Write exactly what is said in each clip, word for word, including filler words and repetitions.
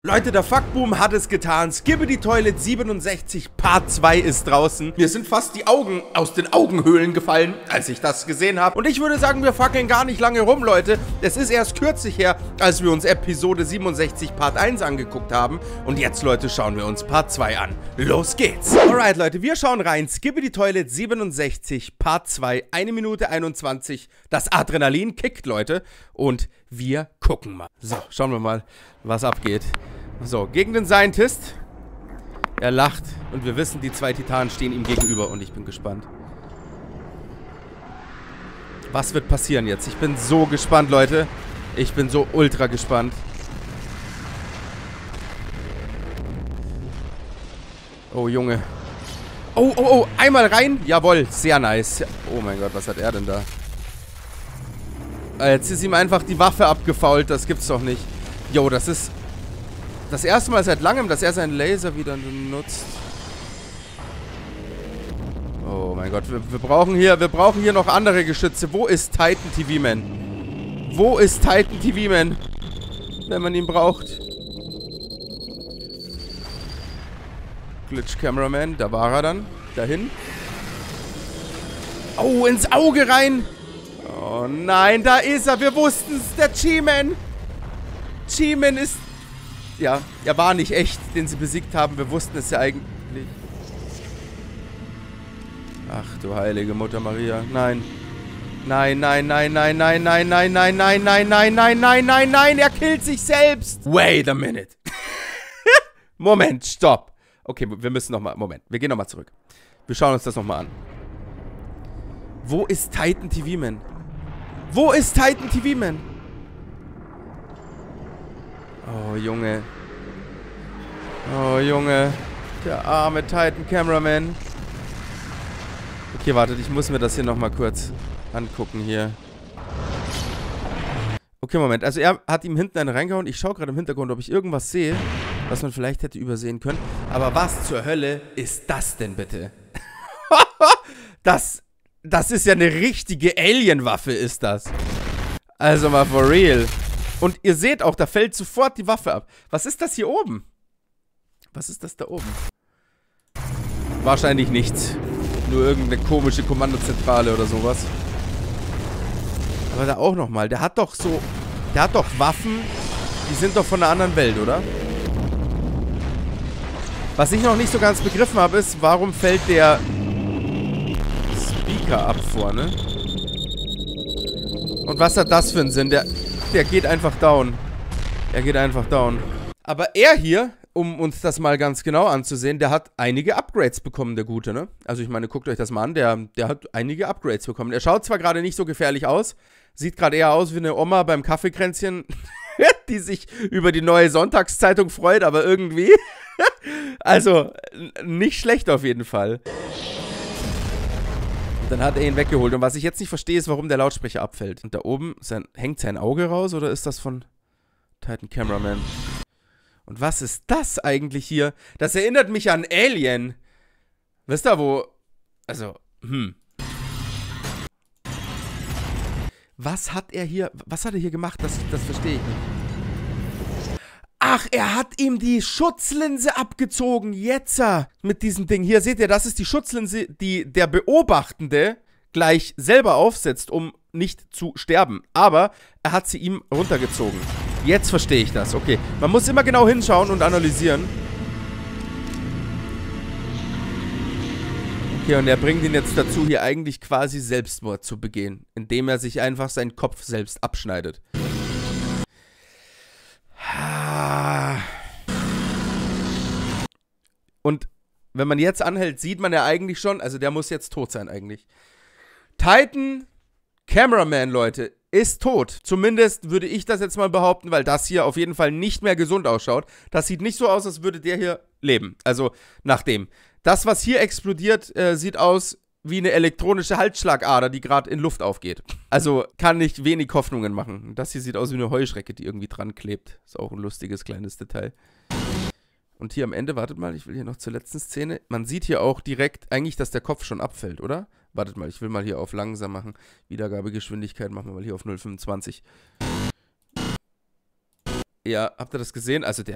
Leute, der Fuckboom hat es getan. Skibidi Toilet siebenundsechzig Part zwei ist draußen. Mir sind fast die Augen aus den Augenhöhlen gefallen, als ich das gesehen habe. Und ich würde sagen, wir fackeln gar nicht lange rum, Leute. Es ist erst kürzlich her, als wir uns Episode siebenundsechzig Part eins angeguckt haben. Und jetzt, Leute, schauen wir uns Part zwei an. Los geht's. Alright, Leute, wir schauen rein. Skibidi Toilet siebenundsechzig Part zwei. eine Minute einundzwanzig. Das Adrenalin kickt, Leute. Und wir gucken mal. So, schauen wir mal, was abgeht. So, gegen den Scientist. Er lacht und wir wissen, die zwei Titanen stehen ihm gegenüber und ich bin gespannt. Was wird passieren jetzt? Ich bin so gespannt, Leute. Ich bin so ultra gespannt. Oh, Junge. Oh, oh, oh, einmal rein. Jawohl, sehr nice. Oh mein Gott, was hat er denn da? Jetzt ist ihm einfach die Waffe abgefault. Das gibt's doch nicht. Jo, das ist das erste Mal seit langem, dass er seinen Laser wieder benutzt. Oh mein Gott, wir, wir brauchen hier, wir brauchen hier noch andere Geschütze. Wo ist Titan T V Man? Wo ist Titan T V Man? Wenn man ihn braucht. Glitch Cameraman, da war er dann. Dahin. Oh, ins Auge rein. Oh nein, da ist er. Wir wussten es. Der G-Man. G-Man ist... Ja, er war nicht echt, den sie besiegt haben. Wir wussten es ja eigentlich. Ach du heilige Mutter Maria. Nein. Nein, nein, nein, nein, nein, nein, nein, nein, nein, nein, nein, nein, nein, nein, nein. Er killt sich selbst. Wait a minute. Moment, stopp. Okay, wir müssen nochmal... Moment, wir gehen nochmal zurück. Wir schauen uns das nochmal an. Wo ist Titan T V Man? Wo ist Titan T V Man? Oh, Junge. Oh, Junge. Der arme Titan Cameraman. Okay, wartet, ich muss mir das hier nochmal kurz angucken hier. Okay, Moment. Also er hat ihm hinten einen reingehauen. Ich schaue gerade im Hintergrund, ob ich irgendwas sehe, was man vielleicht hätte übersehen können. Aber was zur Hölle ist das denn bitte? das... Das ist ja eine richtige Alien-Waffe, ist das. Also mal for real. Und ihr seht auch, da fällt sofort die Waffe ab. Was ist das hier oben? Was ist das da oben? Wahrscheinlich nichts. Nur irgendeine komische Kommandozentrale oder sowas. Aber da auch nochmal. Der hat doch so... Der hat doch Waffen, die sind doch von einer anderen Welt, oder? Was ich noch nicht so ganz begriffen habe, ist, warum fällt der... ab vorne. Und was hat das für einen Sinn? Der, der geht einfach down. Er geht einfach down. Aber er hier, um uns das mal ganz genau anzusehen, der hat einige Upgrades bekommen, der Gute, ne? Also ich meine, guckt euch das mal an. Der, der hat einige Upgrades bekommen. Er schaut zwar gerade nicht so gefährlich aus. Sieht gerade eher aus wie eine Oma beim Kaffeekränzchen, die sich über die neue Sonntagszeitung freut, aber irgendwie. Also, nicht schlecht auf jeden Fall. Dann hat er ihn weggeholt. Und was ich jetzt nicht verstehe, ist, warum der Lautsprecher abfällt. Und da oben sein, hängt sein Auge raus oder ist das von Titan Cameraman? Und was ist das eigentlich hier? Das erinnert mich an Alien. Wisst ihr, wo... Also, hm. Was hat er hier... Was hat er hier gemacht? Das, das verstehe ich nicht. Ach, er hat ihm die Schutzlinse abgezogen. Jetzt mit diesem Ding. Hier seht ihr, das ist die Schutzlinse, die der Beobachtende gleich selber aufsetzt, um nicht zu sterben. Aber er hat sie ihm runtergezogen. Jetzt verstehe ich das. Okay, man muss immer genau hinschauen und analysieren. Okay, und er bringt ihn jetzt dazu, hier eigentlich quasi Selbstmord zu begehen, indem er sich einfach seinen Kopf selbst abschneidet. Und wenn man jetzt anhält, sieht man ja eigentlich schon, also der muss jetzt tot sein eigentlich. Titan Cameraman, Leute, ist tot. Zumindest würde ich das jetzt mal behaupten, weil das hier auf jeden Fall nicht mehr gesund ausschaut. Das sieht nicht so aus, als würde der hier leben. Also nach dem. Das, was hier explodiert, äh, sieht aus wie eine elektronische Halsschlagader, die gerade in Luft aufgeht. Also kann ich wenig Hoffnungen machen. Das hier sieht aus wie eine Heuschrecke, die irgendwie dran klebt. Ist auch ein lustiges kleines Detail. Und hier am Ende, wartet mal, ich will hier noch zur letzten Szene. Man sieht hier auch direkt eigentlich, dass der Kopf schon abfällt, oder? Wartet mal, ich will mal hier auf langsam machen. Wiedergabegeschwindigkeit machen wir mal hier auf null Komma fünfundzwanzig. Ja, habt ihr das gesehen? Also der,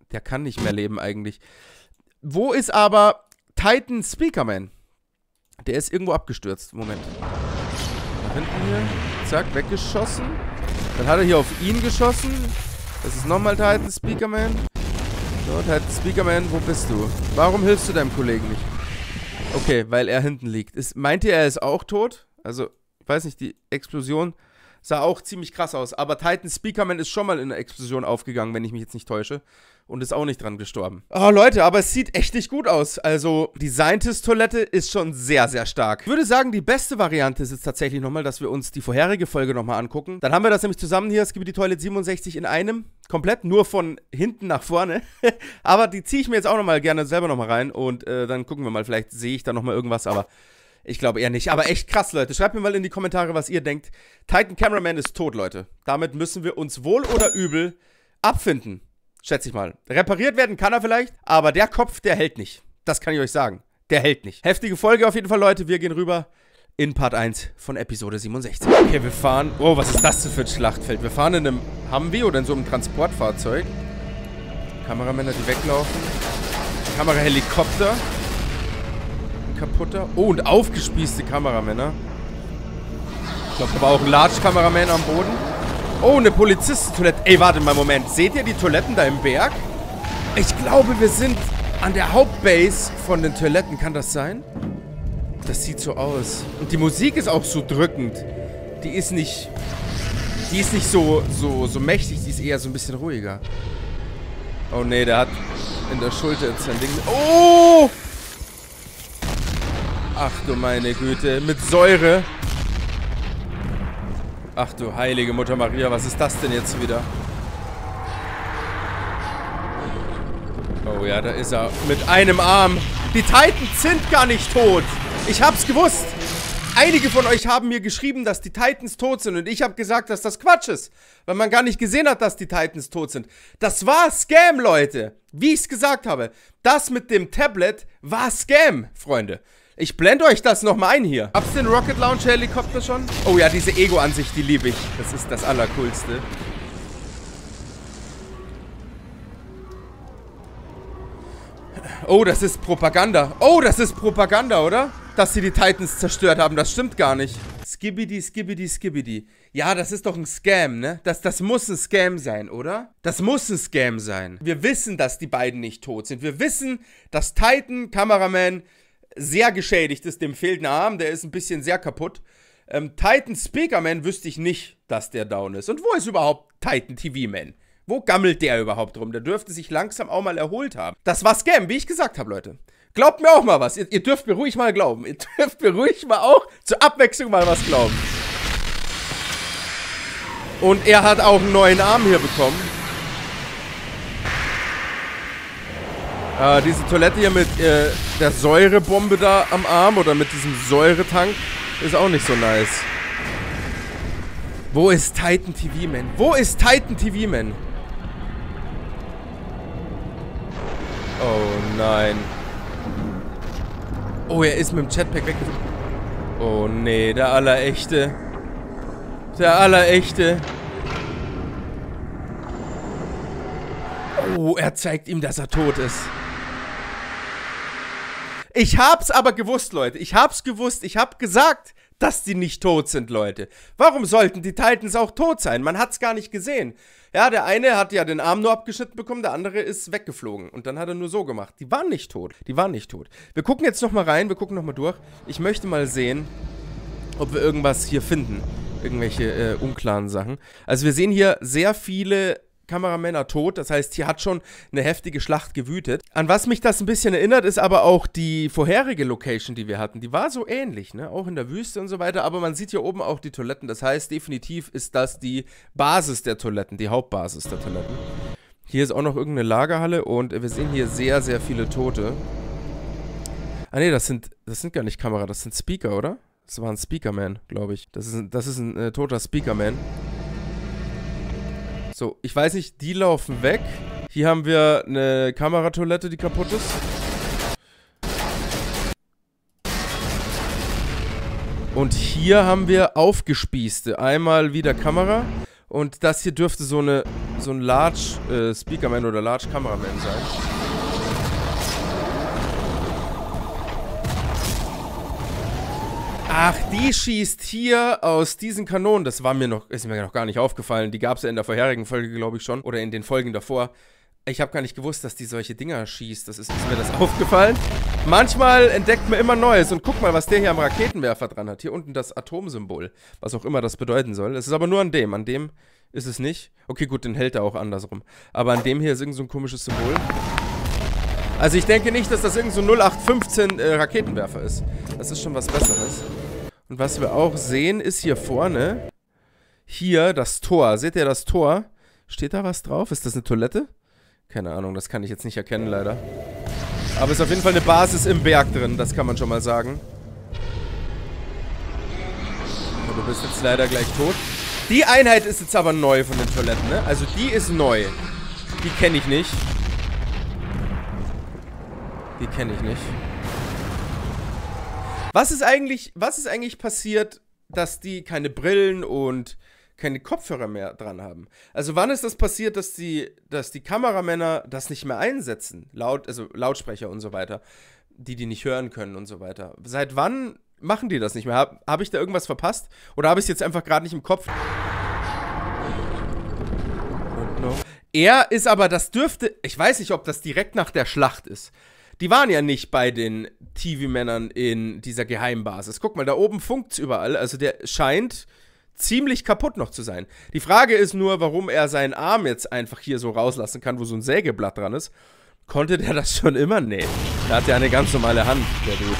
Der kann nicht mehr leben eigentlich. Wo ist aber Titan Speakerman? Der ist irgendwo abgestürzt. Moment. Da hinten hier. Zack, weggeschossen. Dann hat er hier auf ihn geschossen. Das ist nochmal Titan Speakerman. So, Titan Speakerman, wo bist du? Warum hilfst du deinem Kollegen nicht? Okay, weil er hinten liegt. Ist, meint ihr, er ist auch tot? Also, ich weiß nicht, die Explosion sah auch ziemlich krass aus. Aber Titan Speakerman ist schon mal in einer Explosion aufgegangen, wenn ich mich jetzt nicht täusche. Und ist auch nicht dran gestorben. Oh, Leute, aber es sieht echt nicht gut aus. Also, die Scientist-Toilette ist schon sehr, sehr stark. Ich würde sagen, die beste Variante ist jetzt tatsächlich nochmal, dass wir uns die vorherige Folge nochmal angucken. Dann haben wir das nämlich zusammen hier, Skibidi Toilet siebenundsechzig in einem. Komplett, nur von hinten nach vorne. Aber die ziehe ich mir jetzt auch nochmal gerne selber nochmal rein. Und äh, dann gucken wir mal, vielleicht sehe ich da nochmal irgendwas, aber ich glaube eher nicht. Aber echt krass, Leute. Schreibt mir mal in die Kommentare, was ihr denkt. Titan Cameraman ist tot, Leute. Damit müssen wir uns wohl oder übel abfinden. Schätze ich mal. Repariert werden kann er vielleicht, aber der Kopf, der hält nicht. Das kann ich euch sagen. Der hält nicht. Heftige Folge auf jeden Fall, Leute. Wir gehen rüber in Part eins von Episode siebenundsechzig. Okay, wir fahren... Oh, was ist das denn für ein Schlachtfeld? Wir fahren in einem Humvee oder in so einem Transportfahrzeug. Kameramänner, die weglaufen. Kamerahelikopter. Ein kaputter. Oh, und aufgespießte Kameramänner. Ich glaube, da war auch ein Large-Kameraman am Boden. Oh, eine Polizistentoilette. Ey, warte mal, Moment. Seht ihr die Toiletten da im Berg? Ich glaube, wir sind an der Hauptbase von den Toiletten. Kann das sein? Das sieht so aus. Und die Musik ist auch so drückend. Die ist nicht... Die ist nicht so, so, so mächtig. Die ist eher so ein bisschen ruhiger. Oh, nee, der hat in der Schulter jetzt ein Ding... Oh! Ach du meine Güte. Mit Säure... Ach du heilige Mutter Maria, was ist das denn jetzt wieder? Oh ja, da ist er. Mit einem Arm. Die Titans sind gar nicht tot. Ich hab's gewusst. Einige von euch haben mir geschrieben, dass die Titans tot sind. Und ich habe gesagt, dass das Quatsch ist. Weil man gar nicht gesehen hat, dass die Titans tot sind. Das war Scam, Leute. Wie ich's gesagt habe. Das mit dem Tablet war Scam, Freunde. Ich blende euch das nochmal ein hier. Hab's den Rocket Launcher Helikopter schon? Oh ja, diese Ego-Ansicht, die liebe ich. Das ist das Allercoolste. Oh, das ist Propaganda. Oh, das ist Propaganda, oder? Dass sie die Titans zerstört haben, das stimmt gar nicht. Skibidi, skibidi, skibidi. Ja, das ist doch ein Scam, ne? Das, das muss ein Scam sein, oder? Das muss ein Scam sein. Wir wissen, dass die beiden nicht tot sind. Wir wissen, dass Titan, Kameraman... sehr geschädigt ist, dem fehlt ein Arm, der ist ein bisschen sehr kaputt. Ähm, Titan Speakerman wüsste ich nicht, dass der down ist. Und wo ist überhaupt Titan T V Man? Wo gammelt der überhaupt rum? Der dürfte sich langsam auch mal erholt haben. Das war Scam, wie ich gesagt habe, Leute. Glaubt mir auch mal was. Ihr, ihr dürft mir ruhig mal glauben. Ihr dürft mir ruhig mal auch zur Abwechslung mal was glauben. Und er hat auch einen neuen Arm hier bekommen. Äh, diese Toilette hier mit äh, der Säurebombe da am Arm oder mit diesem Säuretank ist auch nicht so nice. Wo ist Titan T V Man? Wo ist Titan T V Man? Oh nein. Oh, er ist mit dem Jetpack weggeflogen. Oh nee, der Allerechte. Der Allerechte. Oh, er zeigt ihm, dass er tot ist. Ich hab's aber gewusst, Leute. Ich hab's gewusst. Ich hab gesagt, dass die nicht tot sind, Leute. Warum sollten die Titans auch tot sein? Man hat's gar nicht gesehen. Ja, der eine hat ja den Arm nur abgeschnitten bekommen, der andere ist weggeflogen. Und dann hat er nur so gemacht. Die waren nicht tot. Die waren nicht tot. Wir gucken jetzt nochmal rein. Wir gucken nochmal durch. Ich möchte mal sehen, ob wir irgendwas hier finden. Irgendwelche äh, unklaren Sachen. Also wir sehen hier sehr viele Kameramänner tot, das heißt, hier hat schon eine heftige Schlacht gewütet. An was mich das ein bisschen erinnert, ist aber auch die vorherige Location, die wir hatten. Die war so ähnlich, ne? Auch in der Wüste und so weiter, aber man sieht hier oben auch die Toiletten. Das heißt, definitiv ist das die Basis der Toiletten, die Hauptbasis der Toiletten. Hier ist auch noch irgendeine Lagerhalle und wir sehen hier sehr, sehr viele Tote. Ah ne, das sind, das sind gar nicht Kamera, das sind Speaker, oder? Das war ein Speakerman, glaube ich. Das ist ein, das ist ein äh, toter Speakerman. So, ich weiß nicht, die laufen weg. Hier haben wir eine Kameratoilette, die kaputt ist. Und hier haben wir aufgespießte. Einmal wieder Kamera Und das hier dürfte so eine so ein Large äh, Speakerman oder Large Cameraman sein. Ach, die schießt hier aus diesen Kanonen. Das war mir noch, ist mir noch gar nicht aufgefallen. Die gab es ja in der vorherigen Folge, glaube ich, schon. Oder in den Folgen davor. Ich habe gar nicht gewusst, dass die solche Dinger schießt. Das ist, ist mir das aufgefallen. Manchmal entdeckt man immer Neues. Und guck mal, was der hier am Raketenwerfer dran hat. Hier unten das Atomsymbol. Was auch immer das bedeuten soll. Es ist aber nur an dem. An dem ist es nicht. Okay, gut, den hält er auch andersrum. Aber an dem hier ist irgend so ein komisches Symbol. Also ich denke nicht, dass das irgend so null acht fünfzehn äh, Raketenwerfer ist. Das ist schon was Besseres. Und was wir auch sehen, ist hier vorne, hier das Tor. Seht ihr das Tor? Steht da was drauf? Ist das eine Toilette? Keine Ahnung, das kann ich jetzt nicht erkennen, leider. Aber es ist auf jeden Fall eine Basis im Berg drin, das kann man schon mal sagen. Und du bist jetzt leider gleich tot. Die Einheit ist jetzt aber neu von den Toiletten, ne? Also die ist neu. Die kenne ich nicht. Die kenne ich nicht. Was ist eigentlich, was ist eigentlich passiert, dass die keine Brillen und keine Kopfhörer mehr dran haben? Also wann ist das passiert, dass die, dass die Kameramänner das nicht mehr einsetzen? Laut, also Lautsprecher und so weiter. Die, die nicht hören können und so weiter. Seit wann machen die das nicht mehr? Habe hab ich da irgendwas verpasst? Oder habe ich es jetzt einfach gerade nicht im Kopf? Er ist aber, das dürfte, ich weiß nicht, ob das direkt nach der Schlacht ist. Die waren ja nicht bei den T V-Männern in dieser Geheimbasis. Guck mal, da oben funkt's überall. Also der scheint ziemlich kaputt noch zu sein. Die Frage ist nur, warum er seinen Arm jetzt einfach hier so rauslassen kann, wo so ein Sägeblatt dran ist. Konnte der das schon immer? Nee. Der hat ja eine ganz normale Hand, der Dude.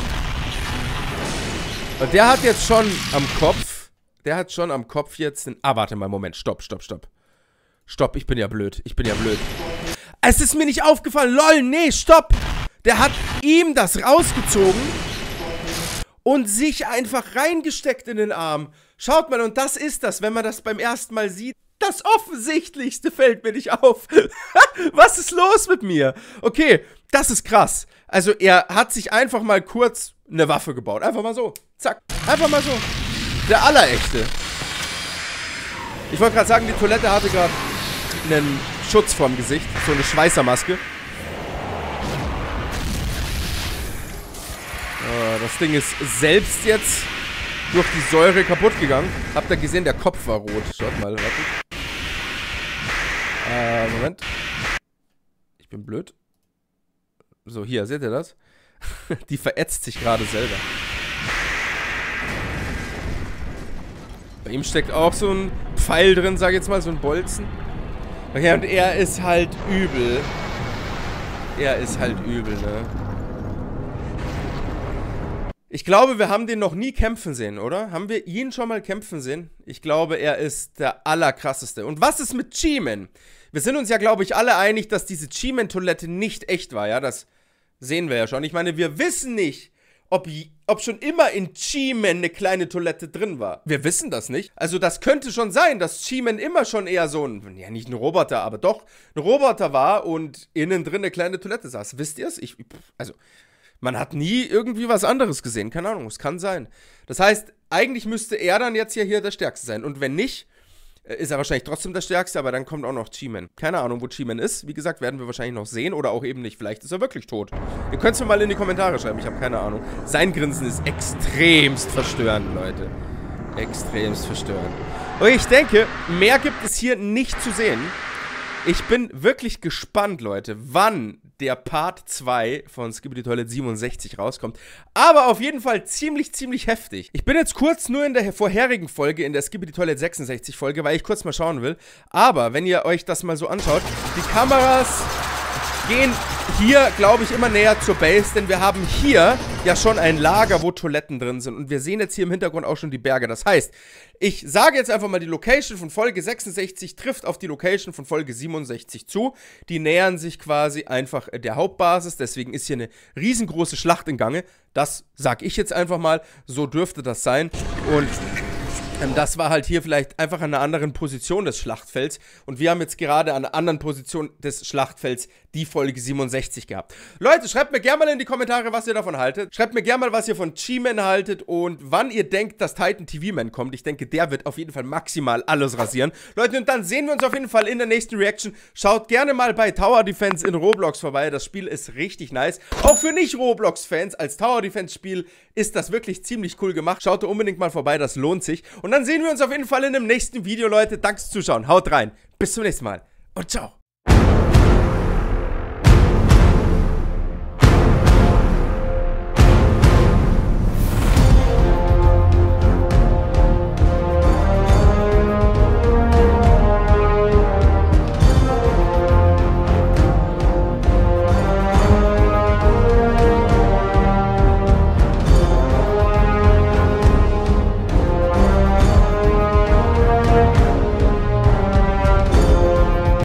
Und der hat jetzt schon am Kopf, der hat schon am Kopf jetzt den... Ah, warte mal, Moment. Stopp, stopp, stopp. Stopp, ich bin ja blöd. Ich bin ja blöd. Es ist mir nicht aufgefallen. Lol, nee, stopp. Der hat ihm das rausgezogen und sich einfach reingesteckt in den Arm. Schaut mal, und das ist das, wenn man das beim ersten Mal sieht. Das Offensichtlichste fällt mir nicht auf. Was ist los mit mir? Okay, das ist krass. Also er hat sich einfach mal kurz eine Waffe gebaut. Einfach mal so. Zack. Einfach mal so. Der Allerechte. Ich wollte gerade sagen, die Toilette hatte gerade einen Schutz vorm Gesicht. So eine Schweißermaske. Das Ding ist selbst jetzt durch die Säure kaputt gegangen. Habt ihr gesehen, der Kopf war rot. Schaut mal, warte. Äh, Moment. Ich bin blöd. So, hier, seht ihr das? Die verätzt sich gerade selber. Bei ihm steckt auch so ein Pfeil drin, sag ich jetzt mal, so ein Bolzen. Okay, und er ist halt übel. Er ist halt übel, ne? Ich glaube, wir haben den noch nie kämpfen sehen, oder? Haben wir ihn schon mal kämpfen sehen? Ich glaube, er ist der allerkrasseste. Und was ist mit G-Man? Wir sind uns ja, glaube ich, alle einig, dass diese G-Man-Toilette nicht echt war, ja? Das sehen wir ja schon. Ich meine, wir wissen nicht, ob, ob schon immer in G-Man eine kleine Toilette drin war. Wir wissen das nicht. Also das könnte schon sein, dass G-Man immer schon eher so ein, ja nicht ein Roboter, aber doch ein Roboter war und innen drin eine kleine Toilette saß. Wisst ihr es? Ich, also... Man hat nie irgendwie was anderes gesehen. Keine Ahnung, es kann sein. Das heißt, eigentlich müsste er dann jetzt ja hier der Stärkste sein. Und wenn nicht, ist er wahrscheinlich trotzdem der Stärkste, aber dann kommt auch noch G-Man. Keine Ahnung, wo G-Man ist. Wie gesagt, werden wir wahrscheinlich noch sehen oder auch eben nicht. Vielleicht ist er wirklich tot. Ihr könnt es mir mal in die Kommentare schreiben, ich habe keine Ahnung. Sein Grinsen ist extremst verstörend, Leute. Extremst verstörend. Und ich denke, mehr gibt es hier nicht zu sehen. Ich bin wirklich gespannt, Leute, wann der Part zwei von Skibidi Toilet siebenundsechzig rauskommt. Aber auf jeden Fall ziemlich, ziemlich heftig. Ich bin jetzt kurz nur in der vorherigen Folge, in der Skibidi Toilet sechsundsechzig Folge, weil ich kurz mal schauen will. Aber wenn ihr euch das mal so anschaut, die Kameras gehen hier, glaube ich, immer näher zur Base, denn wir haben hier ja schon ein Lager, wo Toiletten drin sind. Und wir sehen jetzt hier im Hintergrund auch schon die Berge. Das heißt, ich sage jetzt einfach mal, die Location von Folge sechsundsechzig trifft auf die Location von Folge siebenundsechzig zu. Die nähern sich quasi einfach der Hauptbasis. Deswegen ist hier eine riesengroße Schlacht im Gange. Das sage ich jetzt einfach mal. So dürfte das sein. Und Ähm, das war halt hier vielleicht einfach an einer anderen Position des Schlachtfelds. Und wir haben jetzt gerade an einer anderen Position des Schlachtfelds die Folge siebenundsechzig gehabt. Leute, schreibt mir gerne mal in die Kommentare, was ihr davon haltet. Schreibt mir gerne mal, was ihr von G-Man haltet und wann ihr denkt, dass Titan T V-Man kommt. Ich denke, der wird auf jeden Fall maximal alles rasieren. Leute, und dann sehen wir uns auf jeden Fall in der nächsten Reaction. Schaut gerne mal bei Tower Defense in Roblox vorbei. Das Spiel ist richtig nice. Auch für Nicht-Roblox-Fans als Tower Defense-Spiel ist das wirklich ziemlich cool gemacht. Schaut da unbedingt mal vorbei, das lohnt sich. Und dann sehen wir uns auf jeden Fall in dem nächsten Video, Leute. Danke fürs Zuschauen. Haut rein. Bis zum nächsten Mal und ciao.